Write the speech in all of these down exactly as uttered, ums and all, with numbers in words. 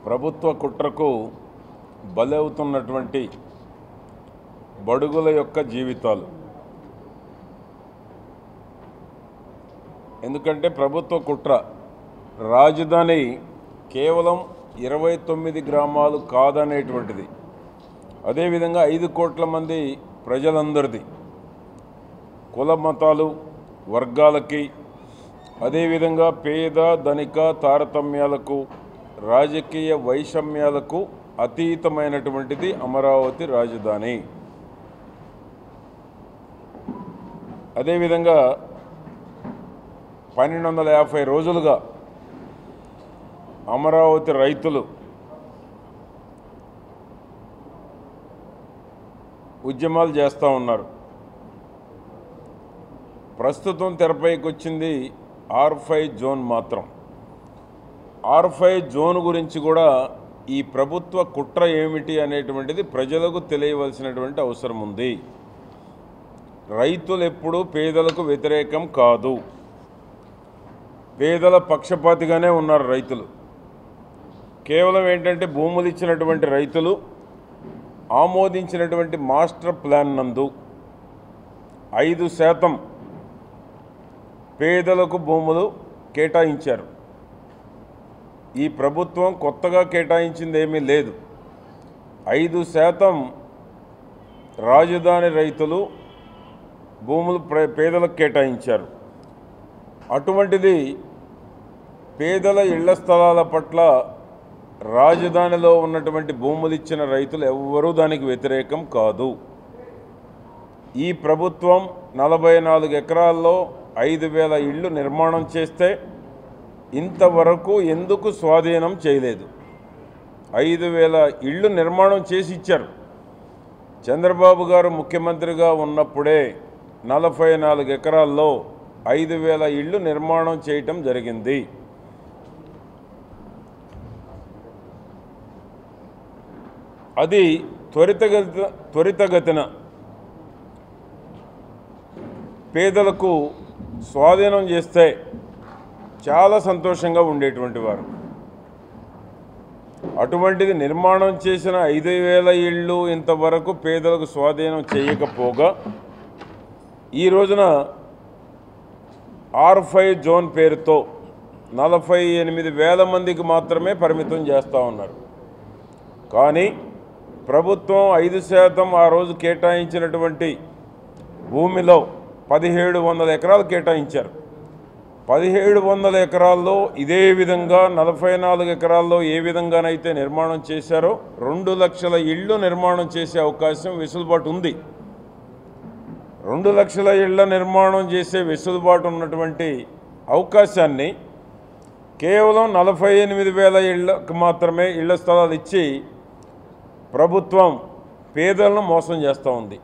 ప్రభుత్వ కుట్రకు బలవుతున్నటువంటి బడుగుల యొక్క జీవితాలు. ఎందుకంటే ప్రభుత్వ కుట్ర రాజధాని కేవలం ఇరవై తొమ్మిది గ్రామాలు కాదనేటువంటిది, అదేవిధంగా ఐదు కోట్ల మంది ప్రజలందరిది, కుల మతాలు వర్గాలకి, అదేవిధంగా పేద ధనిక తారతమ్యాలకు రాజకీయ వైషమ్యాలకు అతీతమైనటువంటిది అమరావతి రాజధాని. అదేవిధంగా పన్నెండు వందల యాభై రోజులుగా అమరావతి రైతులు ఉద్యమాలు చేస్తూ ఉన్నారు. ప్రస్తుతం తెరపైకి వచ్చింది ఆర్ ఫైవ్ జోన్ మాత్రం. ఆర్ ఫైవ్ జోన్ గురించి కూడా ఈ ప్రభుత్వ కుట్ర ఏమిటి అనేటువంటిది ప్రజలకు తెలియవలసినటువంటి అవసరం ఉంది. రైతులు ఎప్పుడూ పేదలకు వ్యతిరేకం కాదు, పేదల పక్షపాతిగానే ఉన్నారు రైతులు. కేవలం ఏంటంటే భూములు ఇచ్చినటువంటి రైతులు ఆమోదించినటువంటి మాస్టర్ ప్లాన్ నందు ఐదు శాతం పేదలకు భూములు కేటాయించారు. ఈ ప్రభుత్వం కొత్తగా కేటాయించింది ఏమీ లేదు. ఐదు శాతం రాజధాని రైతులు భూములు పేదలకు కేటాయించారు. అటువంటిది పేదల ఇళ్ల స్థలాల పట్ల రాజధానిలో ఉన్నటువంటి భూములు ఇచ్చిన రైతులు ఎవ్వరూ దానికి వ్యతిరేకం కాదు. ఈ ప్రభుత్వం నలభై నాలుగు ఎకరాల్లో ఐదు వేల ఇళ్ళు నిర్మాణం చేస్తే ఇంతవరకు ఎందుకు స్వాధీనం చేయలేదు? ఐదు వేల ఇళ్ళు నిర్మాణం చేసి ఇచ్చారు. చంద్రబాబు గారు ముఖ్యమంత్రిగా ఉన్నప్పుడే నలభై నాలుగు ఎకరాల్లో ఐదు వేల ఇళ్ళు నిర్మాణం చేయటం జరిగింది. అది త్వరితగతి త్వరితగతిన పేదలకు స్వాధీనం చేస్తే చాలా సంతోషంగా ఉండేటువంటి వారు. అటువంటిది నిర్మాణం చేసిన ఐదు వేల ఇళ్ళు ఇంతవరకు పేదలకు స్వాధీనం చేయకపోగా ఈ రోజున ఆర్ ఫైవ్ జోన్ పేరుతో నలభై ఎనిమిది వేల మందికి మాత్రమే పరిమితం చేస్తూ ఉన్నారు. కానీ ప్రభుత్వం ఐదు శాతం ఆ రోజు కేటాయించినటువంటి భూమిలో పదిహేడు వందల ఎకరాలు కేటాయించారు. పదిహేడు వందల ఎకరాల్లో ఇదే విధంగా నలభై నాలుగు ఎకరాల్లో ఏ విధంగానైతే నిర్మాణం చేశారో రెండు లక్షల ఇళ్ళు నిర్మాణం చేసే అవకాశం వెసులుబాటు ఉంది. రెండు లక్షల ఇళ్ల నిర్మాణం చేసే వెసులుబాటు ఉన్నటువంటి అవకాశాన్ని కేవలం నలభై ఎనిమిది వేల ఇళ్లకు మాత్రమే ఇళ్ల స్థలాలు ఇచ్చి ప్రభుత్వం పేదలను మోసం చేస్తూ ఉంది.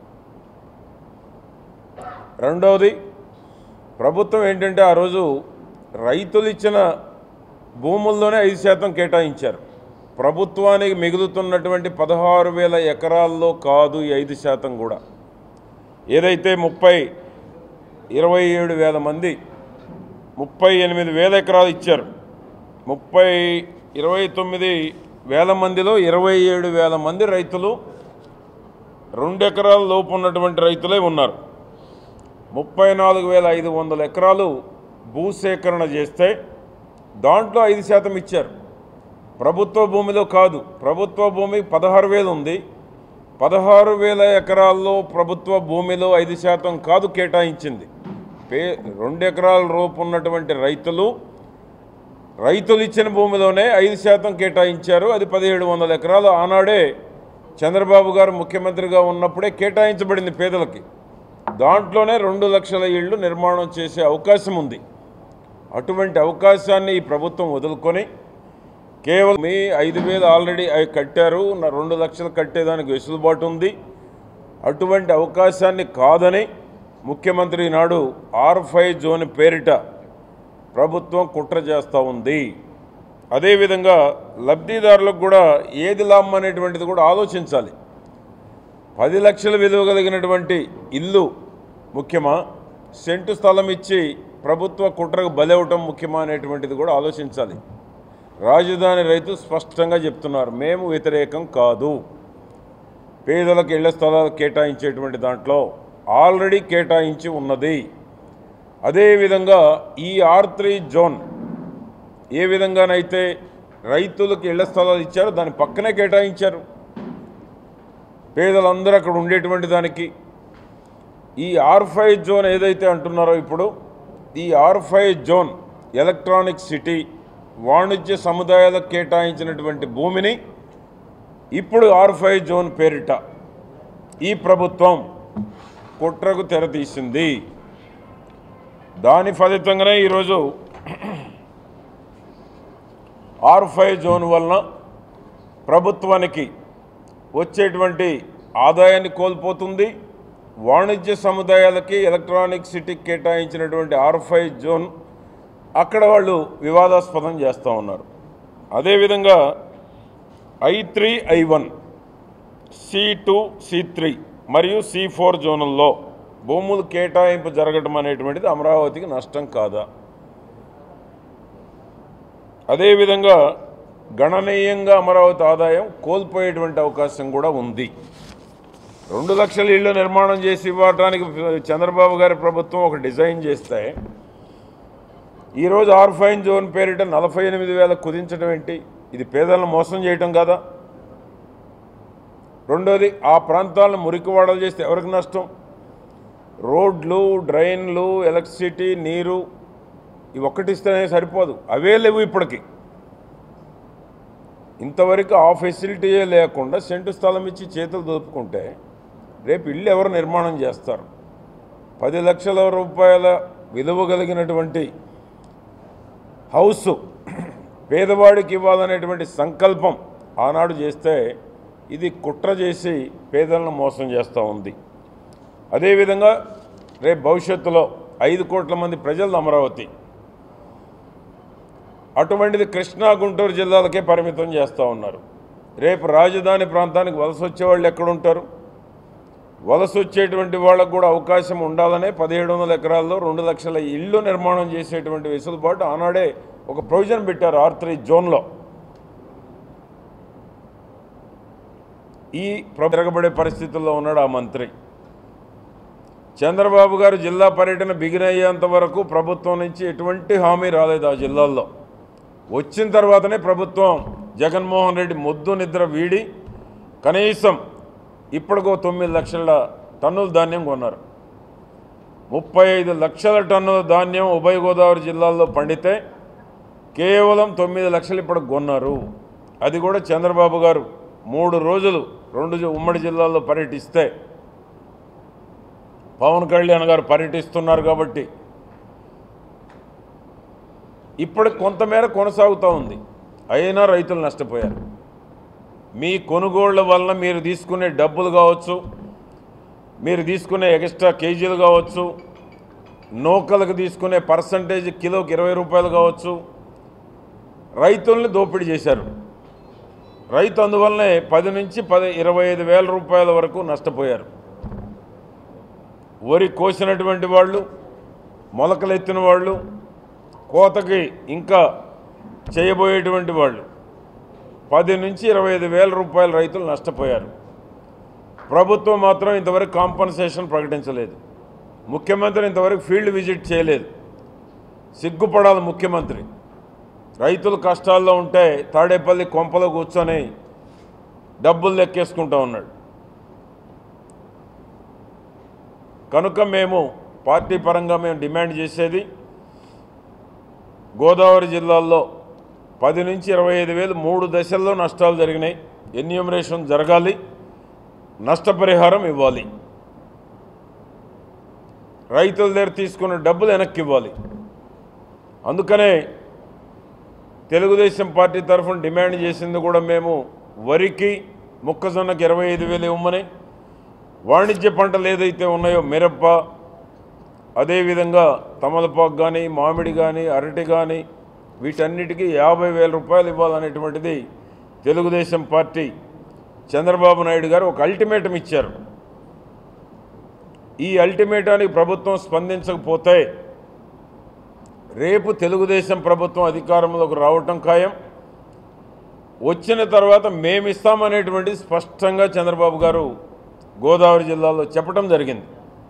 రెండవది, ప్రభుత్వం ఏంటంటే ఆ రోజు రైతులు ఇచ్చిన భూముల్లోనే ఐదు శాతం కేటాయించారు. ప్రభుత్వానికి మిగులుతున్నటువంటి పదహారు వేల ఎకరాల్లో కాదు ఈ ఐదు శాతం కూడా. ఏదైతే ముప్పై ఇరవై ఏడు వేల మంది ముప్పై ఎనిమిది వేల ఎకరాలు ఇచ్చారు. ముప్పై ఇరవై తొమ్మిది వేల మందిలో ఇరవై ఏడు వేల మంది రైతులు రెండు ఎకరాల లోపు ఉన్నటువంటి రైతులే ఉన్నారు. ముప్పై నాలుగు వేల ఐదు వందల ఎకరాలు భూసేకరణ చేస్తే దాంట్లో ఐదు శాతం ఇచ్చారు. ప్రభుత్వ భూమిలో కాదు. ప్రభుత్వ భూమి పదహారు వేలు ఉంది. పదహారు వేల ఎకరాల్లో ప్రభుత్వ భూమిలో ఐదు శాతం కాదు కేటాయించింది. పే రెండు ఎకరాల రూపు ఉన్నటువంటి రైతులు రైతులు ఇచ్చిన భూమిలోనే ఐదు శాతం కేటాయించారు. అది పదిహేడు వందల ఎకరాలు ఆనాడే చంద్రబాబు గారు ముఖ్యమంత్రిగా ఉన్నప్పుడే కేటాయించబడింది పేదలకి. దాంట్లోనే రెండు లక్షల ఇళ్ళు నిర్మాణం చేసే అవకాశం ఉంది. అటువంటి అవకాశాన్ని ఈ ప్రభుత్వం వదులుకొని కేవలం మీ ఐదు వేలు ఆల్రెడీ అవి కట్టారు, రెండు లక్షలు కట్టేదానికి వెసులుబాటు ఉంది, అటువంటి అవకాశాన్ని కాదని ముఖ్యమంత్రి నాడు ఆర్ ఫైవ్ జోన్ పేరిట ప్రభుత్వం కుట్ర చేస్తూ ఉంది. అదేవిధంగా లబ్ధిదారులకు కూడా ఏది లాభం అనేటువంటిది కూడా ఆలోచించాలి. పది లక్షల విలువ కలిగినటువంటి ఇల్లు ముఖ్యమా, సెంటు స్థలం ఇచ్చి ప్రభుత్వ కుట్రకు బలవటం ముఖ్యమా అనేటువంటిది కూడా ఆలోచించాలి. రాజధాని రైతు స్పష్టంగా చెప్తున్నారు, మేము వ్యతిరేకం కాదు. పేదలకు ఇళ్ల స్థలాలు కేటాయించేటువంటి దాంట్లో ఆల్రెడీ కేటాయించి ఉన్నది. అదేవిధంగా ఈ ఆర్ త్రీ జోన్ ఏ విధంగానైతే రైతులకు ఇళ్ల స్థలాలు ఇచ్చారో దాని పక్కనే కేటాయించారు పేదలందరూ అక్కడ ఉండేటువంటి దానికి. ఈ ఆర్ ఫైవ్ జోన్ ఏదైతే అంటున్నారో ఇప్పుడు, ఈ R five zone electronic city వాణిజ్య సముదాయాలకు కేటాయించినటువంటి భూమిని ఇప్పుడు ఆర్ ఫైవ్ జోన్ పేరిట ఈ ప్రభుత్వం కుట్రకు తెరతీసింది. దాని ఫలితంగానే ఈరోజు ఆర్ ఫైవ్ జోన్ వలన ప్రభుత్వానికి వచ్చేటువంటి ఆదాయాన్ని కోల్పోతుంది. వాణిజ్య సముదాయాలకి ఎలక్ట్రానిక్ సిటీకి కేటాయించినటువంటి ఆర్ ఫైవ్ జోన్ అక్కడ వాళ్ళు వివాదాస్పదం చేస్తూ ఉన్నారు. అదేవిధంగా I three I one C two C three మరియు సి ఫోర్ జోన్లలో భూములు కేటాయింపు జరగడం అనేటువంటిది అమరావతికి నష్టం కాదా? అదేవిధంగా గణనీయంగా అమరావతి ఆదాయం కోల్పోయేటువంటి అవకాశం కూడా ఉంది. రెండు లక్షల ఇళ్ళు నిర్మాణం చేసి ఇవ్వడానికి చంద్రబాబు గారి ప్రభుత్వం ఒక డిజైన్ చేస్తే ఈరోజు ఆర్ ఫైవ్ జోన్ పేరిట నలభై ఎనిమిది వేల కుదించడం ఏంటి? ఇది పేదలను మోసం చేయటం కాదా? రెండోది, ఆ ప్రాంతాలను మురికివాడలు చేస్తే ఎవరికి నష్టం? రోడ్లు, డ్రైన్లు, ఎలక్ట్రిసిటీ, నీరు ఇవి ఒక్కటిస్తేనే సరిపోదు, అవే లేవు ఇప్పటికి. ఇంతవరకు ఆ ఫెసిలిటీయే లేకుండా సెంటు స్థలం ఇచ్చి చేతులు దోపుకుంటే రేపు ఇల్లు ఎవరు నిర్మాణం చేస్తారు? పది లక్షల రూపాయల విలువ కలిగినటువంటి హౌస్ పేదవాడికి ఇవ్వాలనేటువంటి సంకల్పం ఆనాడు చేస్తే ఇది కుట్ర చేసి పేదలను మోసం చేస్తూ ఉంది. అదేవిధంగా రేపు భవిష్యత్తులో ఐదు కోట్ల మంది ప్రజలు అమరావతి, అటువంటిది కృష్ణా గుంటూరు జిల్లాలకే పరిమితం చేస్తూ ఉన్నారు. రేపు రాజధాని ప్రాంతానికి వలస వచ్చేవాళ్ళు ఎక్కడుంటారు? వలస వచ్చేటువంటి వాళ్ళకు కూడా అవకాశం ఉండాలనే పదిహేడు వందల ఎకరాల్లో రెండు లక్షల ఇళ్ళు నిర్మాణం చేసేటువంటి వెసులుబాటు ఆనాడే ఒక ప్రొవిజన్ పెట్టారు ఆర్ త్రీ జోన్లో. ఈ తిరగబడే పరిస్థితుల్లో ఉన్నాడు ఆ మంత్రి. చంద్రబాబు గారు జిల్లా పర్యటన బిగిన్ అయ్యేంత వరకు ప్రభుత్వం నుంచి ఎటువంటి హామీ రాలేదు ఆ జిల్లాల్లో. వచ్చిన తర్వాతనే ప్రభుత్వం జగన్మోహన్ రెడ్డి మొద్దు నిద్ర వీడి కనీసం ఇప్పటికో తొమ్మిది లక్షల టన్నుల ధాన్యం కొన్నారు. ముప్పై ఐదు లక్షల టన్నుల ధాన్యం ఉభయ గోదావరి జిల్లాల్లో పండితే కేవలం తొమ్మిది లక్షలు ఇప్పటికి కొన్నారు. అది కూడా చంద్రబాబు గారు మూడు రోజులు రెండు ఉమ్మడి జిల్లాల్లో పర్యటిస్తే, పవన్ కళ్యాణ్ గారు పర్యటిస్తున్నారు కాబట్టి ఇప్పటికి కొంతమేర కొనసాగుతూ ఉంది. అయినా రైతులు నష్టపోయారు. మీ కొనుగోళ్ల వలన మీరు తీసుకునే డబ్బులు కావచ్చు, మీరు తీసుకునే ఎక్స్ట్రా కేజీలు కావచ్చు, నూకలకు తీసుకునే పర్సంటేజ్ కిలోకి ఇరవై రూపాయలు కావచ్చు, రైతుల్ని దోపిడీ చేశారు. రైతు అందువల్లనే పది నుంచి పది ఇరవై ఐదు వేల రూపాయల వరకు నష్టపోయారు. వరి కోసినటువంటి వాళ్ళు, మొలకలెత్తిన వాళ్ళు, కోతకి ఇంకా చేయబోయేటువంటి వాళ్ళు పది నుంచి ఇరవై ఐదు వేల రూపాయల రైతులు నష్టపోయారు. ప్రభుత్వం మాత్రం ఇంతవరకు కాంపన్సేషన్ ప్రకటించలేదు. ముఖ్యమంత్రి ఇంతవరకు ఫీల్డ్ విజిట్ చేయలేదు. సిగ్గుపడాలి ముఖ్యమంత్రి. రైతులు కష్టాల్లో ఉంటే తాడేపల్లి కొంపలో కూర్చొని డబ్బులు లెక్కేసుకుంటూ ఉన్నాడు. కనుక మేము పార్టీ పరంగా మేము డిమాండ్ చేసేది, గోదావరి జిల్లాల్లో పది నుంచి ఇరవై ఐదు వేలు మూడు దశల్లో నష్టాలు జరిగినాయి. ఎన్యూమరేషన్ జరగాలి, నష్టపరిహారం ఇవ్వాలి, రైతుల దగ్గర తీసుకున్న డబ్బులు వెనక్కి ఇవ్వాలి. అందుకనే తెలుగుదేశం పార్టీ తరఫున డిమాండ్ చేసింది కూడా మేము వరికి మొక్కజొన్నకి ఇరవై ఐదు వేలు ఇవ్వమని, వాణిజ్య పంటలు ఏదైతే ఉన్నాయో మిరప, అదేవిధంగా తమలపాకు కానీ, మామిడి కానీ, అరటి కానీ వీటన్నిటికీ యాభై వేల రూపాయలు ఇవ్వాలనేటువంటిది తెలుగుదేశం పార్టీ చంద్రబాబు నాయుడు గారు ఒక అల్టిమేటం ఇచ్చారు. ఈ అల్టిమేటానికి ప్రభుత్వం స్పందించకపోతే రేపు తెలుగుదేశం ప్రభుత్వం అధికారంలోకి రావటం ఖాయం. వచ్చిన తర్వాత మేమిస్తామనేటువంటిది స్పష్టంగా చంద్రబాబు గారు గోదావరి జిల్లాలో చెప్పడం జరిగింది.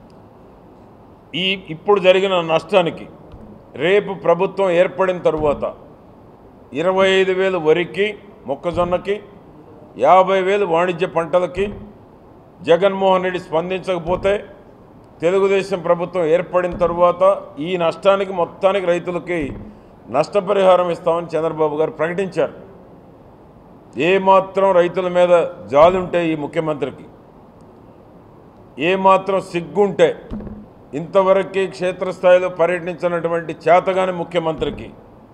ఈ ఇప్పుడు జరిగిన నష్టానికి రేపు ప్రభుత్వం ఏర్పడిన తరువాత ఇరవై ఐదు వేలు వరికి, మొక్కజొన్నకి, యాభై వేలు వాణిజ్య పంటలకి జగన్మోహన్ రెడ్డి స్పందించకపోతే తెలుగుదేశం ప్రభుత్వం ఏర్పడిన తరువాత ఈ నష్టానికి మొత్తానికి రైతులకి నష్టపరిహారం ఇస్తామని చంద్రబాబు గారు ప్రకటించారు. ఏమాత్రం రైతుల మీద జాలుంటే ఈ ముఖ్యమంత్రికి, ఏమాత్రం సిగ్గుంటే ఇంతవరకు క్షేత్రస్థాయిలో పర్యటించినటువంటి చేతగాని ముఖ్యమంత్రికి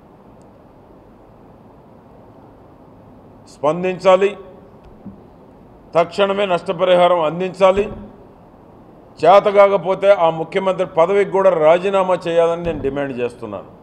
స్పందించాలి, తక్షణమే నష్టపరిహారం అందించాలి. చేతగాకపోతే ఆ ముఖ్యమంత్రి పదవికి కూడా రాజీనామా చేయాలని నేను డిమాండ్ చేస్తున్నాను.